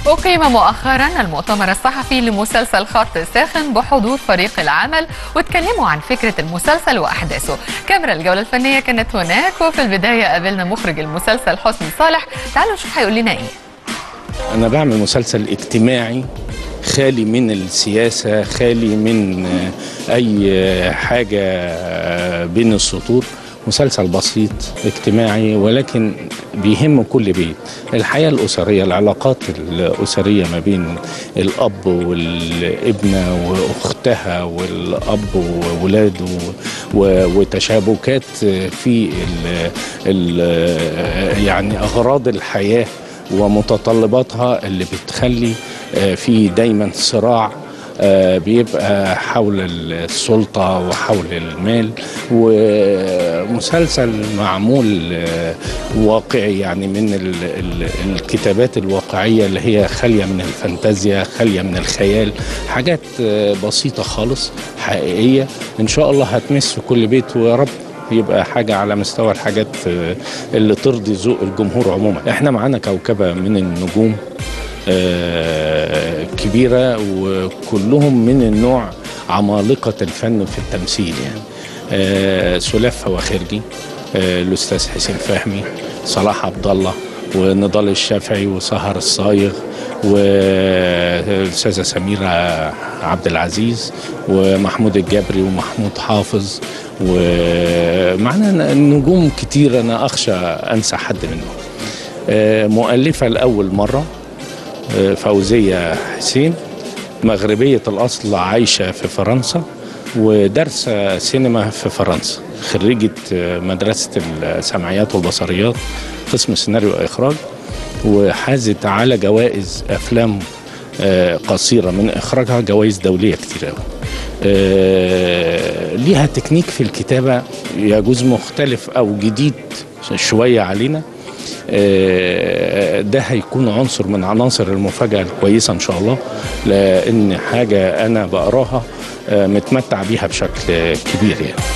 أقيم مؤخرا المؤتمر الصحفي لمسلسل خط ساخن بحضور فريق العمل، واتكلموا عن فكرة المسلسل وأحداثه. كاميرا الجولة الفنية كانت هناك، وفي البداية قابلنا مخرج المسلسل حسني صالح. تعالوا نشوف هيقول لنا إيه. أنا بعمل مسلسل اجتماعي خالي من السياسة، خالي من أي حاجة بين السطور. مسلسل بسيط اجتماعي ولكن بيهم كل بيت. الحياة الأسرية، العلاقات الأسرية ما بين الأب والابنة وأختها والأب وولاده، وتشابكات في يعني أغراض الحياة ومتطلباتها اللي بتخلي في دايما صراع بيبقى حول السلطة وحول المال. ومسلسل معمول واقعي، يعني من الكتابات الواقعية اللي هي خالية من الفانتازيا، خالية من الخيال، حاجات بسيطة خالص حقيقية إن شاء الله هتمس كل بيت، ويا رب يبقى حاجة على مستوى الحاجات اللي ترضي ذوق الجمهور عموما. احنا معانا كوكبة من النجوم كبيرة، وكلهم من النوع عمالقة الفن في التمثيل. يعني سلاف فواخرجي، الأستاذ حسين فهمي، صلاح عبد الله، ونضال الشافعي، وسهر الصايغ، والأستاذة سميرة عبد العزيز، ومحمود الجبري، ومحمود حافظ، ومعنا نجوم كتير أنا أخشى أنسى حد منهم. مؤلفة لأول مرة فوزية حسين، مغربية الأصل، عايشة في فرنسا ودارسة سينما في فرنسا، خريجة مدرسة السمعيات والبصريات قسم سيناريو وإخراج، وحازت على جوائز أفلام قصيرة من إخراجها، جوائز دولية كتير قوي. ليها تكنيك في الكتابة يجوز مختلف أو جديد شوية علينا. ده هيكون عنصر من عناصر المفاجأة الكويسة إن شاء الله، لأن حاجة أنا بقراها متمتع بيها بشكل كبير يعني.